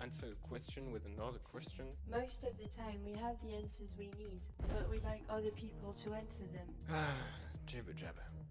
answer a question with another question? Most of the time we have the answers we need, but we like other people to answer them. Jibber jabber.